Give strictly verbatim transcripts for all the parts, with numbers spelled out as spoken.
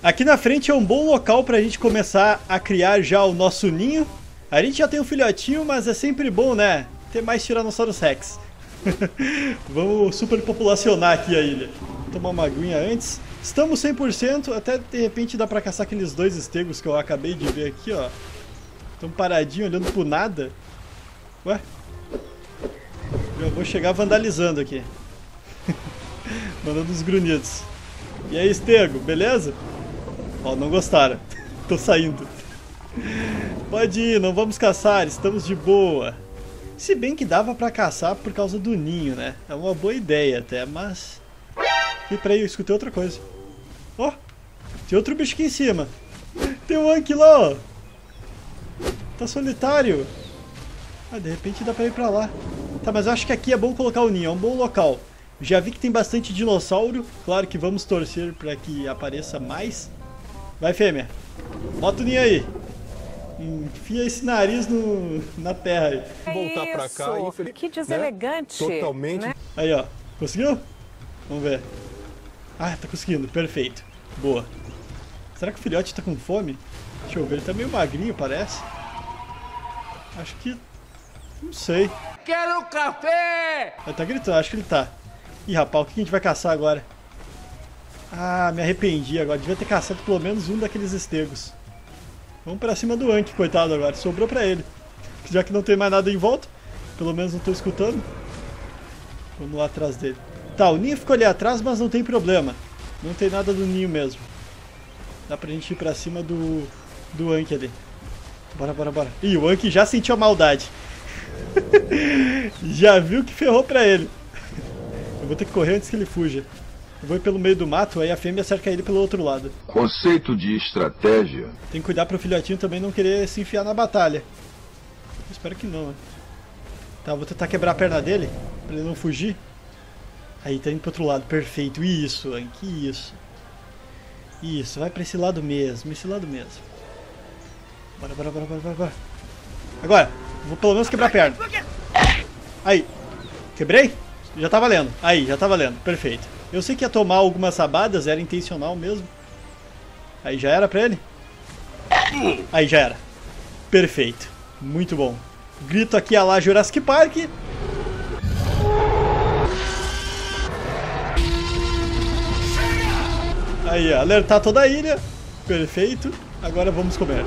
Aqui na frente é um bom local pra gente começar a criar já o nosso ninho. A gente já tem um filhotinho, mas é sempre bom, né? Ter mais Tyrannosaurus Rex. Vamos superpopulacionar aqui a ilha. Vou tomar uma aguinha antes. Estamos cem por cento, até de repente dá pra caçar aqueles dois estegos que eu acabei de ver aqui, ó. Estão paradinhos, olhando pro nada. Ué? Eu vou chegar vandalizando aqui. Mandando os grunhidos. E aí, estego, beleza? Ó, não gostaram. Tô saindo. Pode ir, não vamos caçar, estamos de boa. Se bem que dava pra caçar por causa do ninho, né? É uma boa ideia até, mas... E peraí, eu escutei outra coisa. Ó, oh, tem outro bicho aqui em cima. Tem um Anki lá, ó. Tá solitário. Ah, de repente dá pra ir pra lá. Tá, mas eu acho que aqui é bom colocar o ninho, é um bom local. Já vi que tem bastante dinossauro. Claro que vamos torcer pra que apareça mais. Vai, fêmea. Bota o ninho aí. Enfia esse nariz no, na terra aí. Voltar pra cá, infeliz... Que deselegante. Né? Totalmente. Né? Aí, ó. Conseguiu? Vamos ver. Ah, tá conseguindo. Perfeito. Boa. Será que o filhote tá com fome? Deixa eu ver. Ele tá meio magrinho, parece. Acho que... Não sei. Quero café! Ele tá gritando. Acho que ele tá. Ih, rapaz. O que a gente vai caçar agora? Ah, me arrependi agora. Devia ter caçado pelo menos um daqueles estegos. Vamos pra cima do Anki, coitado agora. Sobrou pra ele. Já que não tem mais nada em volta. Pelo menos não tô escutando. Vamos lá atrás dele. Tá, o ninho ficou ali atrás, mas não tem problema. Não tem nada do ninho mesmo. Dá pra gente ir pra cima do, do Anki ali. Bora, bora, bora. Ih, o Anki já sentiu a maldade. Já viu que ferrou pra ele. Eu vou ter que correr antes que ele fuja. Eu vou ir pelo meio do mato, aí a fêmea cerca ele pelo outro lado. Conceito de estratégia. Tem que cuidar pro filhotinho também não querer se enfiar na batalha. Eu espero que não, né? Tá, eu vou tentar quebrar a perna dele, pra ele não fugir. Aí, tá indo pro outro lado. Perfeito. Isso, Anki, isso. Isso, vai pra esse lado mesmo, esse lado mesmo. Bora, bora, bora, bora, bora, bora. Agora, vou pelo menos quebrar a perna. Aí. Quebrei? Já tá valendo. Aí, já tá valendo. Perfeito. Eu sei que ia tomar algumas sabadas, era intencional mesmo. Aí já era pra ele? Aí já era. Perfeito. Muito bom. Grito aqui a lá Jurassic Park. Aí, alertar toda a ilha. Perfeito. Agora vamos comer.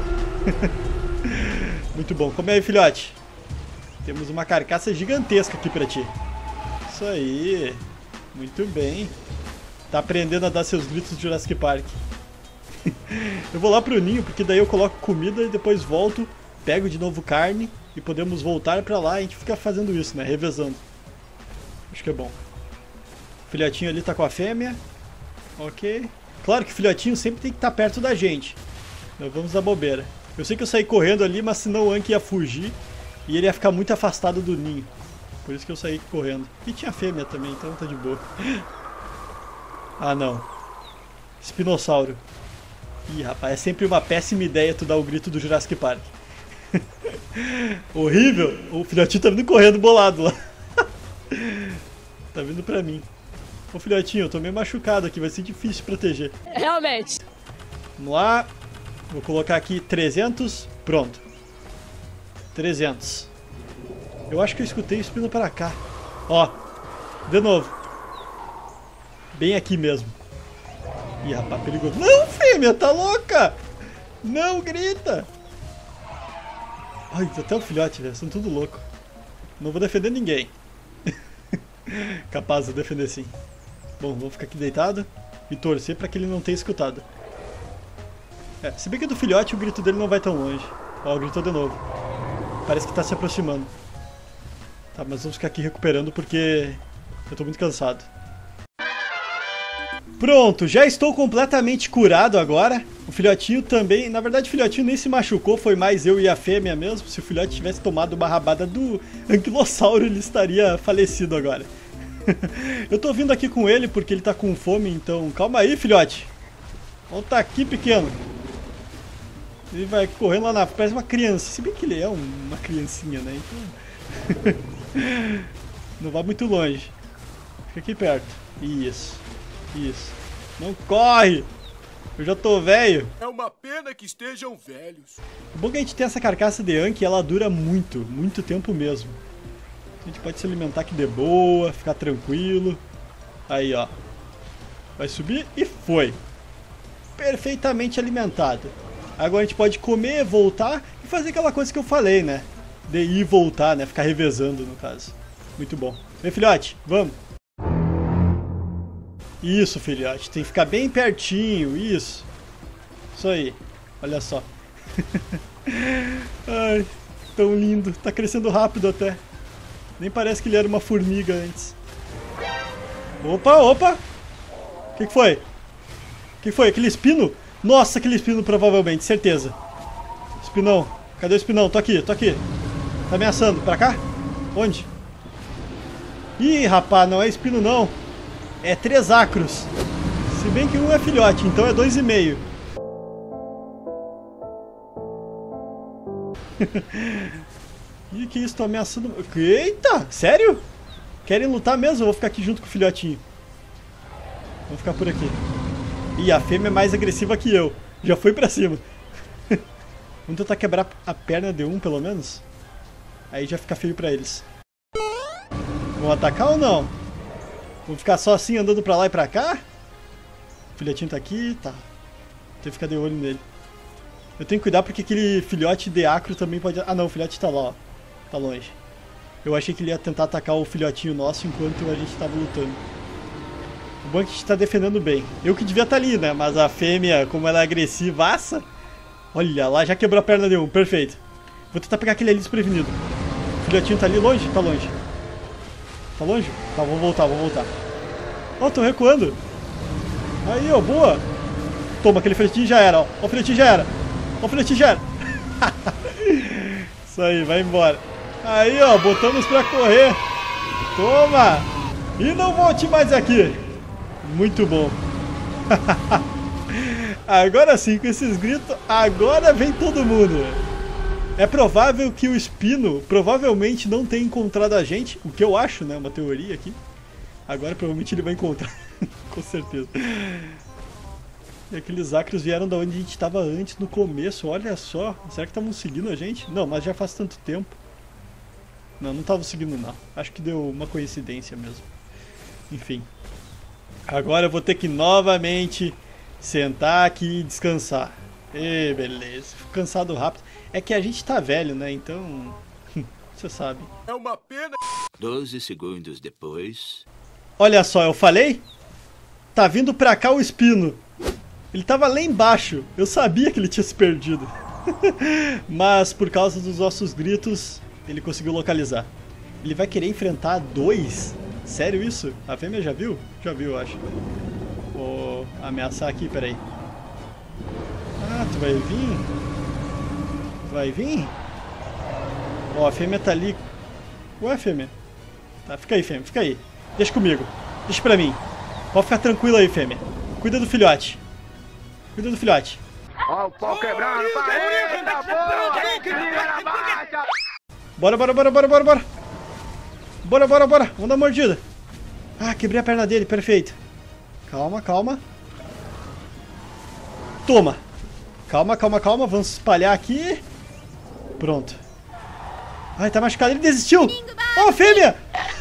Muito bom. Come aí, filhote. Temos uma carcaça gigantesca aqui pra ti. Isso aí. Muito bem. Tá aprendendo a dar seus gritos de Jurassic Park. Eu vou lá pro ninho, porque daí eu coloco comida e depois volto, pego de novo carne e podemos voltar pra lá e a gente fica fazendo isso, né? Revezando. Acho que é bom. O filhotinho ali tá com a fêmea. Ok. Claro que o filhotinho sempre tem que estar perto da gente. Nós vamos dar bobeira. Eu sei que eu saí correndo ali, mas senão o Anki ia fugir e ele ia ficar muito afastado do ninho. Por isso que eu saí correndo. E tinha fêmea também, então tá de boa. Ah, não. Espinossauro. Ih, rapaz, é sempre uma péssima ideia tu dar o grito do Jurassic Park. Horrível. O filhotinho tá vindo correndo bolado lá. Tá vindo pra mim. Ô, filhotinho, eu tô meio machucado aqui, vai ser difícil de proteger. Realmente. Vamos lá. Vou colocar aqui trezentos. Pronto. trezentos. Eu acho que eu escutei isso vindo pra cá. Ó. De novo. Bem aqui mesmo. Ih, rapaz, perigoso. Não, fêmea, tá louca? Não, grita. Ai, até o filhote, velho. São tudo louco. Não vou defender ninguém. Capaz de defender sim. Bom, vou ficar aqui deitado e torcer pra que ele não tenha escutado. É, se bem que do filhote o grito dele não vai tão longe. Ó, gritou de novo. Parece que tá se aproximando. Tá, mas vamos ficar aqui recuperando porque eu tô muito cansado. Pronto, já estou completamente curado agora. O filhotinho também, na verdade o filhotinho nem se machucou, foi mais eu e a fêmea mesmo. Se o filhote tivesse tomado uma rabada do anquilossauro, ele estaria falecido agora. Eu tô vindo aqui com ele porque ele tá com fome, então calma aí, filhote. Volta aqui, pequeno. Ele vai correndo lá na... parece uma criança, se bem que ele é uma criancinha, né? Então... não vai muito longe. Fica aqui perto. Isso. Isso. Não corre! Eu já tô velho. É uma pena que estejam velhos. O bom é que a gente tem essa carcaça de Anki e ela dura muito, muito tempo mesmo. A gente pode se alimentar aqui de boa, ficar tranquilo. Aí, ó. Vai subir e foi. Perfeitamente alimentado. Agora a gente pode comer, voltar e fazer aquela coisa que eu falei, né? De ir e voltar, né? Ficar revezando, no caso. Muito bom. Vem, filhote, vamos. Isso, filhote. Tem que ficar bem pertinho, isso. Isso aí. Olha só. Ai, tão lindo. Tá crescendo rápido até. Nem parece que ele era uma formiga antes. Opa, opa. O que, que foi? O que, que foi? Aquele espino? Nossa, aquele espino provavelmente, certeza. Espinão. Cadê o espinão? Tô aqui, tô aqui. Tá ameaçando. Pra cá? Onde? Ih, rapaz, não é espino não. É três acros. Se bem que um é filhote, então é dois e meio. Ih, que isso? Tô ameaçando... Eita! Sério? Querem lutar mesmo? Eu vou ficar aqui junto com o filhotinho. Vou ficar por aqui. Ih, a fêmea é mais agressiva que eu. Já foi pra cima. Vamos tentar quebrar a perna de um, pelo menos. Aí já fica feio pra eles. Vão atacar ou não? Vou ficar só assim, andando pra lá e pra cá? O filhotinho tá aqui, tá. Tem que ficar de olho nele. Eu tenho que cuidar porque aquele filhote de acro também pode... Ah não, o filhote tá lá, ó. Tá longe. Eu achei que ele ia tentar atacar o filhotinho nosso enquanto a gente tava lutando. O bom é que a gente tá defendendo bem. Eu que devia estar ali, né? Mas a fêmea, como ela é agressivaça... Olha lá, já quebrou a perna de um. Perfeito. Vou tentar pegar aquele ali desprevenido. O filhotinho tá ali longe? Tá longe. Tá longe? Tá, vou voltar, vou voltar. Ó, oh, tô recuando. Aí, ó, boa. Toma, aquele filhotinho já era, ó. Ó, o filhotinho já era. Ó, o filhotinho já era. Isso aí, vai embora. Aí, ó, botamos pra correr. Toma. E não volte mais aqui. Muito bom. Agora sim, com esses gritos, agora vem todo mundo. É provável que o espino provavelmente não tenha encontrado a gente, o que eu acho, né? Uma teoria aqui. Agora provavelmente ele vai encontrar, com certeza. E aqueles acros vieram da onde a gente estava antes, no começo, olha só. Será que estavam seguindo a gente? Não, mas já faz tanto tempo. Não, não estavam seguindo não. Acho que deu uma coincidência mesmo. Enfim. Agora eu vou ter que novamente sentar aqui e descansar. E beleza, fico cansado rápido. É que a gente tá velho, né? Então, você sabe. É uma pena. doze segundos depois. Olha só, eu falei? Tá vindo pra cá o espino. Ele tava lá embaixo. Eu sabia que ele tinha se perdido. Mas por causa dos nossos gritos, ele conseguiu localizar. Ele vai querer enfrentar dois? Sério isso? A fêmea já viu? Já viu, eu acho. Vou ameaçar aqui, peraí. Ah, tu vai vir? Tu vai vir? Ó, a fêmea tá ali. Ué, fêmea? Tá, fica aí, fêmea, fica aí. Deixa comigo. Deixa pra mim. Pode ficar tranquilo aí, fêmea. Cuida do filhote. Cuida do filhote. Ó, o pau quebrando, Bora, bora, bora, bora, bora, bora. Bora, bora, bora. Vamos dar uma mordida. Ah, quebrei a perna dele, perfeito. Calma, calma. Toma. Calma, calma, calma. Vamos espalhar aqui. Pronto. Ai, tá machucado. Ele desistiu. Ó, oh, fêmea.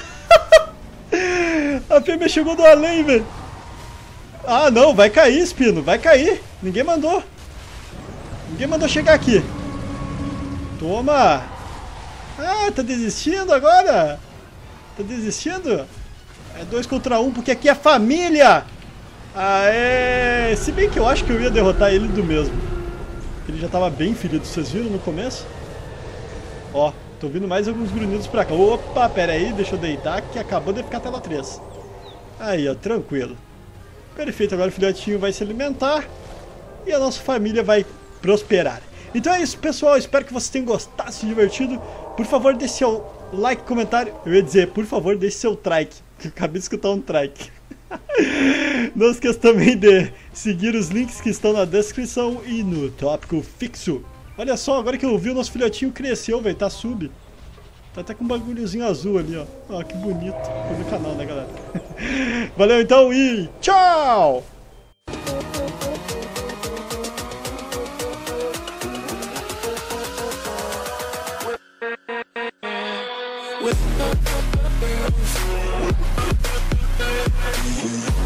A fêmea chegou do além, velho. Ah, não. Vai cair, espino. Vai cair. Ninguém mandou. Ninguém mandou chegar aqui. Toma. Ah, tá desistindo agora? Tá desistindo? É dois contra um, porque aqui é família. Aê! Se bem que eu acho que eu ia derrotar ele do mesmo. Ele já tava bem ferido, vocês viram no começo? Ó, tô ouvindo mais alguns grunhidos pra cá. Opa, pera aí, deixa eu deitar que acabou de ficar tela três. Aí, ó, tranquilo. Perfeito, agora o filhotinho vai se alimentar e a nossa família vai prosperar. Então é isso, pessoal, espero que vocês tenham gostado, se divertido. Por favor, deixe seu like, comentário. Eu ia dizer, por favor, deixe seu trike, que eu acabei de escutar um trike. Não esqueça também de seguir os links que estão na descrição e no tópico fixo. Olha só, agora que eu vi, o nosso filhotinho cresceu, velho, tá sub. Tá até com um bagulhozinho azul ali, ó. Ó, que bonito. Foi no canal, né, galera? Valeu então e tchau! with